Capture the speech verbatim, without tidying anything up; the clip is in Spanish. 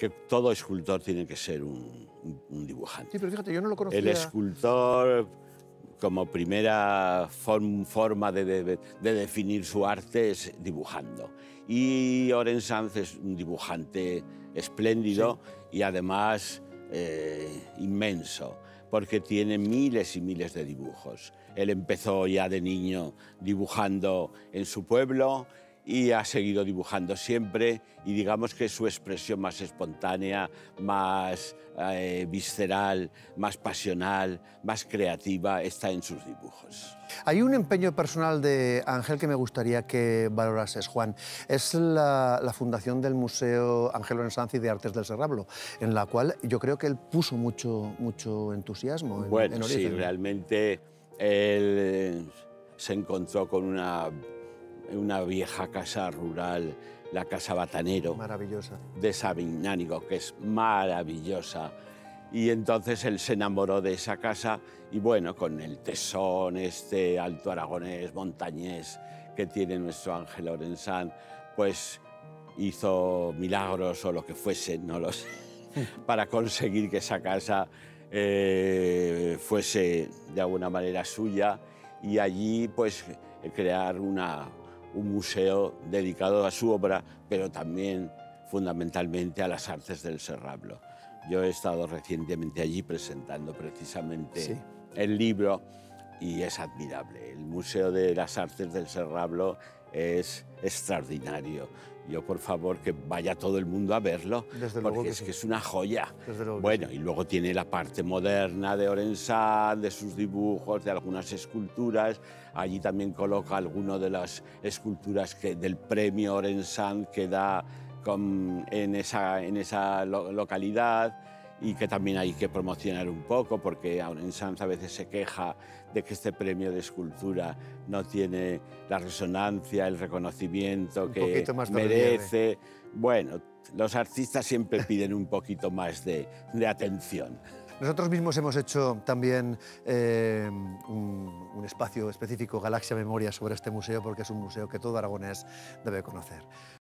que todo escultor tiene que ser un, un, un dibujante. Sí, pero fíjate, yo no lo conocía. El escultor, como primera form, forma de, de, de definir su arte, es dibujando. Y Oren Sanz es un dibujante espléndido, sí, y además eh, inmenso, porque tiene miles y miles de dibujos. Él empezó ya de niño dibujando en su pueblo y ha seguido dibujando siempre, y digamos que su expresión más espontánea, más eh, visceral, más pasional, más creativa, está en sus dibujos. Hay un empeño personal de Ángel que me gustaría que valorases, Juan. Es la, la fundación del Museo Ángel Oren Sanz y de Artes del Serrablo, en la cual yo creo que él puso mucho, mucho entusiasmo en, bueno, en sí, realmente él se encontró con una una vieja casa rural, la Casa Batanero, maravillosa, de Sabinánigo, que es maravillosa. Y entonces él se enamoró de esa casa y bueno, con el tesón este alto aragonés, montañés, que tiene nuestro Ángel Oren Sanz, pues hizo milagros o lo que fuese, no lo sé, para conseguir que esa casa eh, fuese de alguna manera suya, y allí pues crear una, un museo dedicado a su obra, pero también fundamentalmente a las artes del Serrablo. Yo he estado recientemente allí presentando precisamente sí. el libro y es admirable. El Museo de las Artes del Serrablo es extraordinario. Yo, por favor, que vaya todo el mundo a verlo, Desde porque luego que es sí. que es una joya. Desde luego bueno, sí. y luego tiene la parte moderna de Oren Sanz, de sus dibujos, de algunas esculturas. Allí también coloca algunas de las esculturas que, del premio Oren Sanz que da con, en esa, en esa lo, localidad, y que también hay que promocionar un poco, porque Oren Sanz a veces se queja de que este premio de escultura no tiene la resonancia, el reconocimiento un que más merece. Bueno, los artistas siempre piden un poquito más de, de atención. Nosotros mismos hemos hecho también eh, un, un espacio específico, Galaxia Memoria, sobre este museo, porque es un museo que todo aragonés debe conocer.